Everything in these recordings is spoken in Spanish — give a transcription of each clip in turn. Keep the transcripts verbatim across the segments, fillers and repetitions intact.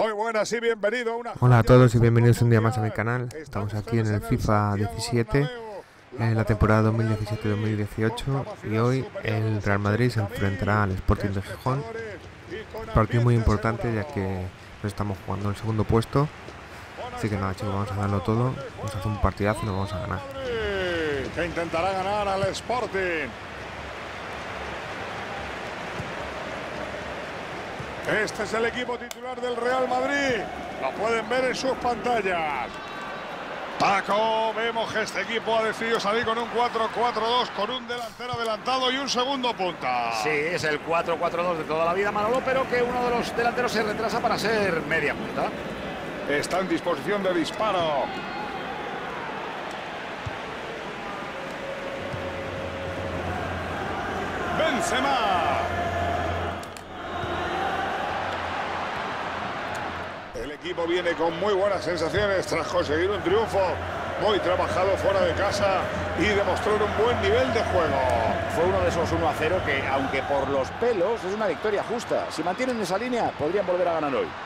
Muy buenas y bienvenido a una... Hola a todos y bienvenidos un día más a mi canal. Estamos aquí en el FIFA diecisiete, en la temporada dos mil diecisiete dos mil dieciocho, y hoy el Real Madrid se enfrentará al Sporting de Gijón. Partido muy importante ya que nos estamos jugando el segundo puesto. Así que nada, chicos, vamos a darlo todo. Vamos a hacer un partidazo y nos vamos a ganar. Que intentará ganar al Sporting. Este es el equipo titular del Real Madrid. Lo pueden ver en sus pantallas. Paco, vemos que este equipo ha decidido salir con un cuatro cuatro dos, con un delantero adelantado y un segundo punta. Sí, es el cuatro cuatro dos de toda la vida, Manolo, pero que uno de los delanteros se retrasa para ser media punta. Está en disposición de disparo. Benzema. El equipo viene con muy buenas sensaciones tras conseguir un triunfo muy trabajado fuera de casa y demostrar un buen nivel de juego. Fue uno de esos uno a cero que, aunque por los pelos, es una victoria justa. Si mantienen esa línea, podrían volver a ganar hoy.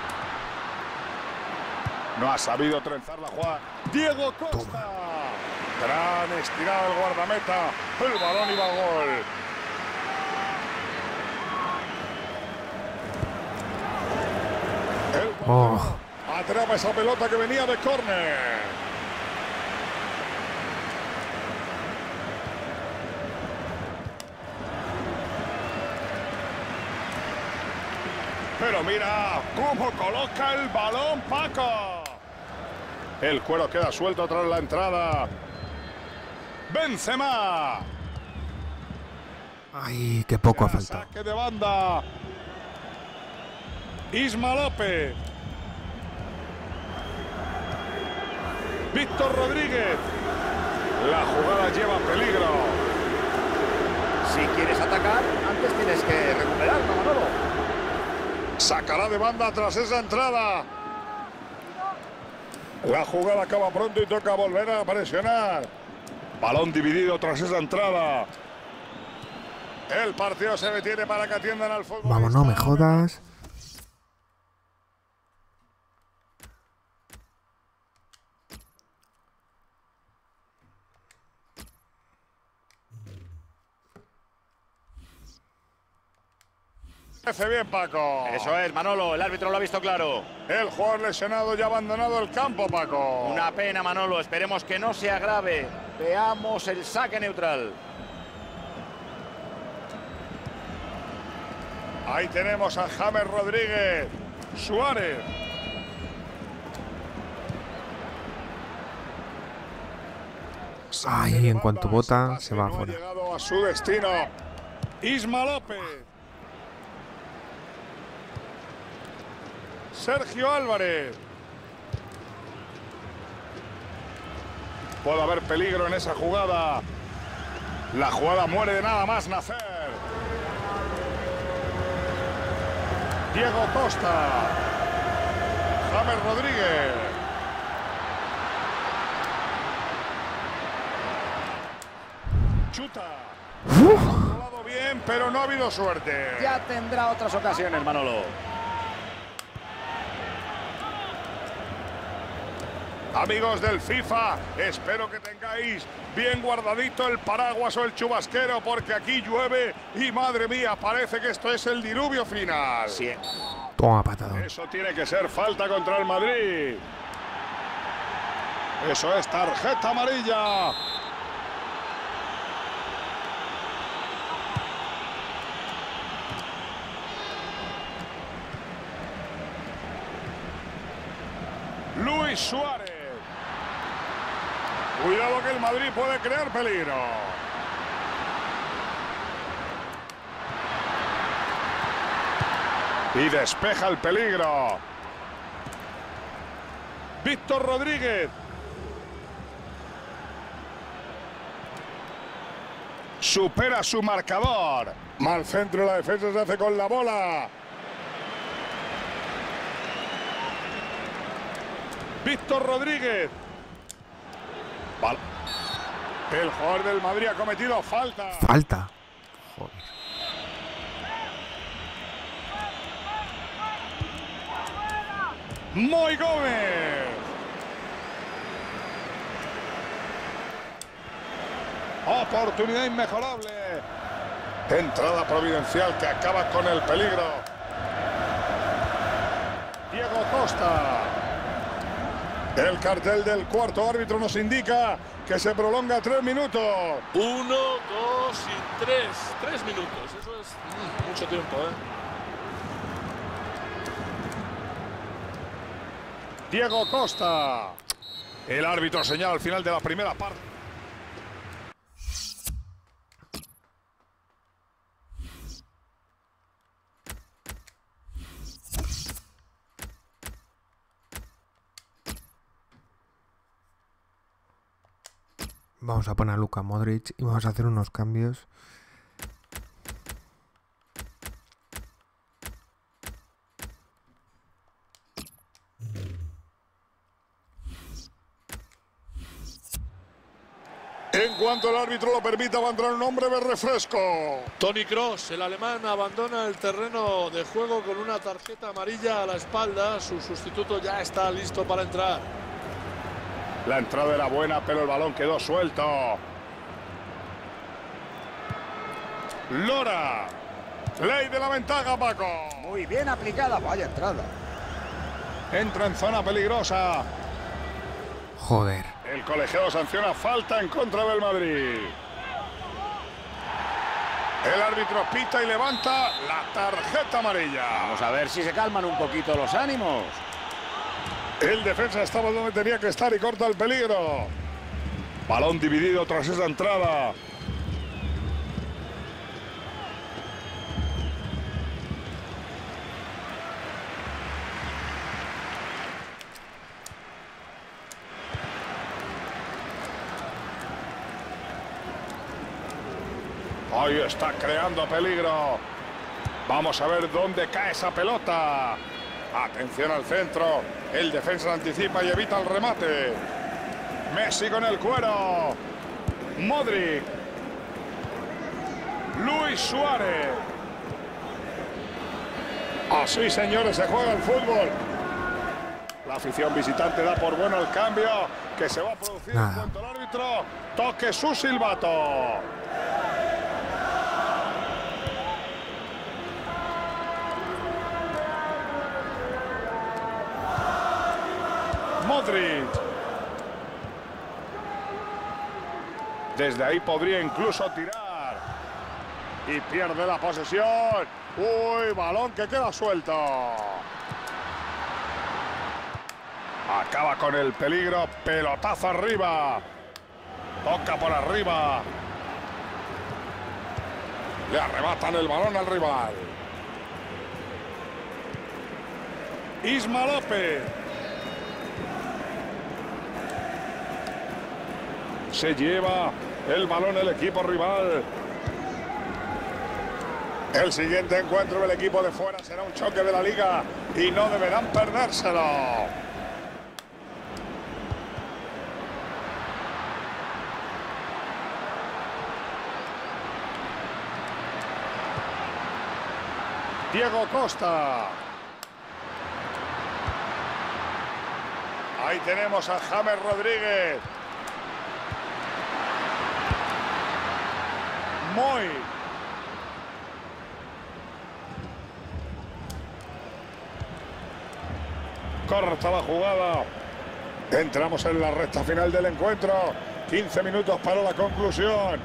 No ha sabido trenzar la jugada. Diego Costa. Gran estirada del guardameta. El balón iba a gol. El Oh. atrapa esa pelota que venía de córner. Pero mira cómo coloca el balón Paco. El cuero queda suelto tras la entrada. Benzema. Ay, qué poco ha faltado. Saque de banda. Isma López. Víctor Rodríguez. La jugada lleva peligro. Si quieres atacar, antes tienes que recuperarlo, Manolo. Sacará de banda tras esa entrada. La jugada acaba pronto y toca volver a presionar. Balón dividido tras esa entrada. El partido se detiene para que atiendan al fútbol. Vamos, no me jodas. Hace bien, Paco. Eso es, Manolo, el árbitro lo ha visto claro. El jugador lesionado ya ha abandonado el campo, Paco. Una pena, Manolo, esperemos que no sea grave. Veamos el saque neutral. Ahí tenemos a James Rodríguez. Suárez. Ay, en cuanto bota, se va no afuera. Ha llegado a su destino. Isma López. Sergio Álvarez. Puede haber peligro en esa jugada. La jugada muere de nada más nacer. Diego Costa. James Rodríguez. Chuta. Ha controlado bien, pero no ha habido suerte. Ya tendrá otras ocasiones, Manolo. Amigos del FIFA, espero que tengáis bien guardadito el paraguas o el chubasquero, porque aquí llueve y, madre mía, parece que esto es el diluvio final. Sí. Toma patadón. Eso tiene que ser falta contra el Madrid. Eso es tarjeta amarilla. Luis Suárez. Cuidado que el Madrid puede crear peligro. Y despeja el peligro. Víctor Rodríguez. Supera su marcador. Mal centro, la defensa se hace con la bola. Víctor Rodríguez. Vale. El jugador del Madrid ha cometido falta. Falta. Joder. Moy Gómez. Oportunidad inmejorable. Entrada providencial que acaba con el peligro. Diego Costa. El cartel del cuarto árbitro nos indica que se prolonga tres minutos. Uno, dos y tres. Tres minutos. Eso es mm, mucho tiempo, ¿eh? Diego Costa. El árbitro señala al final de la primera parte. Vamos a poner a Luka Modric y vamos a hacer unos cambios. En cuanto el árbitro lo permita, va a entrar un hombre de refresco. Toni Kroos, el alemán, abandona el terreno de juego con una tarjeta amarilla a la espalda. Su sustituto ya está listo para entrar. La entrada era buena, pero el balón quedó suelto. Lora. Ley de la ventaja, Paco. Muy bien aplicada, vaya entrada. Entra en zona peligrosa. Joder. El colegiado sanciona falta en contra del Madrid. El árbitro pita y levanta la tarjeta amarilla. Vamos a ver si se calman un poquito los ánimos. El defensa estaba donde tenía que estar y corta el peligro. Balón dividido tras esa entrada. Ahí está creando peligro. Vamos a ver dónde cae esa pelota. Atención al centro. El defensa anticipa y evita el remate. Messi con el cuero. Modric. Luis Suárez. Así, señores, se juega el fútbol. La afición visitante da por bueno el cambio que se va a producir en cuanto el árbitro toque su silbato. Modric. Desde ahí podría incluso tirar. Y pierde la posesión. Uy, balón que queda suelto. Acaba con el peligro. Pelotazo arriba. Toca por arriba. Le arrebatan el balón al rival. Isma López. Se lleva el balón el equipo rival. El siguiente encuentro del equipo de fuera será un choque de la liga y no deberán perdérselo. Diego Costa. Ahí tenemos a James Rodríguez. Moy. Corta la jugada. Entramos en la recta final del encuentro. quince minutos para la conclusión.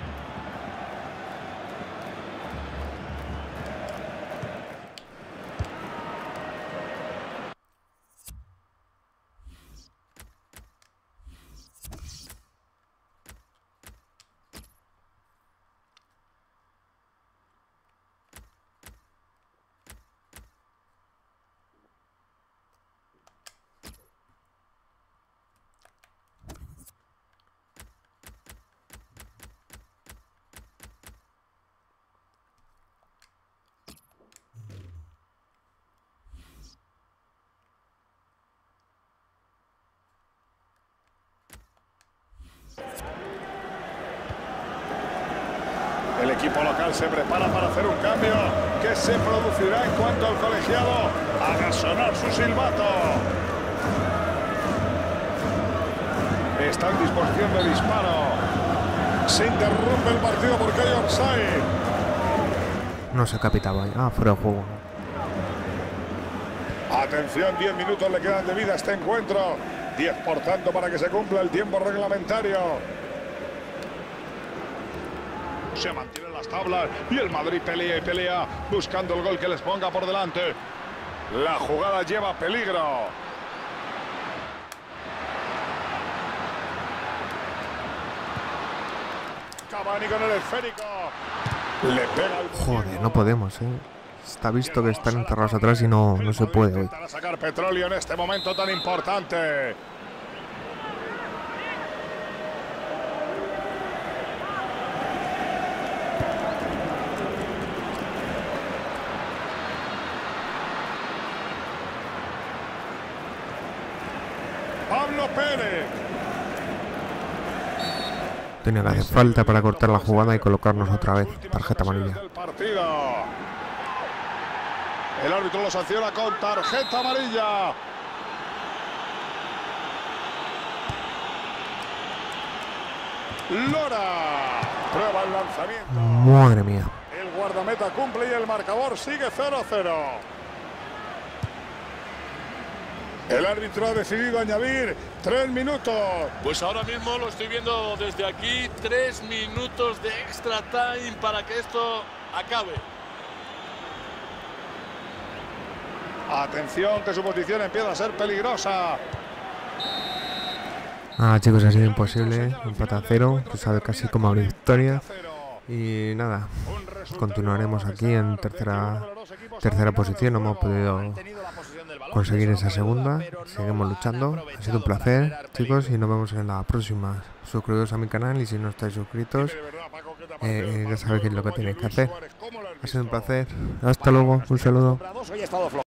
El equipo local se prepara para hacer un cambio que se producirá en cuanto el colegiado haga sonar su silbato. Está en disposición de disparo. Se interrumpe el partido porque hay offside. No se capitaba. Ah, fuera de juego. Atención, diez minutos le quedan de vida a este encuentro. diez por tanto para que se cumpla el tiempo reglamentario. Se mantienen las tablas y el Madrid pelea y pelea buscando el gol que les ponga por delante. La jugada lleva peligro. Cavani con el esférico. Le pega el... Joder, no podemos, eh. Está visto que están enterrados atrás y no, no se puede hoy. Para sacar petróleo en este momento tan importante. Pablo Pérez. Tenía que hacer falta para cortar la jugada y colocarnos otra vez tarjeta amarilla. El árbitro lo sanciona con tarjeta amarilla. Lora prueba el lanzamiento. Madre mía. El guardameta cumple y el marcador sigue cero a cero. El árbitro ha decidido añadir tres minutos. Pues ahora mismo lo estoy viendo desde aquí. Tres minutos de extra time para que esto acabe. Atención, que su posición empieza a ser peligrosa. Ah, chicos, ha sido imposible. Empate a cero. Tú sabes casi como abrir victoria. Y nada, continuaremos aquí en tercera, tercera posición. No hemos podido conseguir esa segunda. Seguimos luchando. Ha sido un placer, chicos, y nos vemos en la próxima. Suscribiros a mi canal y si no estáis suscritos, eh, ya sabéis qué es lo que tenéis que hacer. Ha sido un placer. Hasta luego. Un saludo.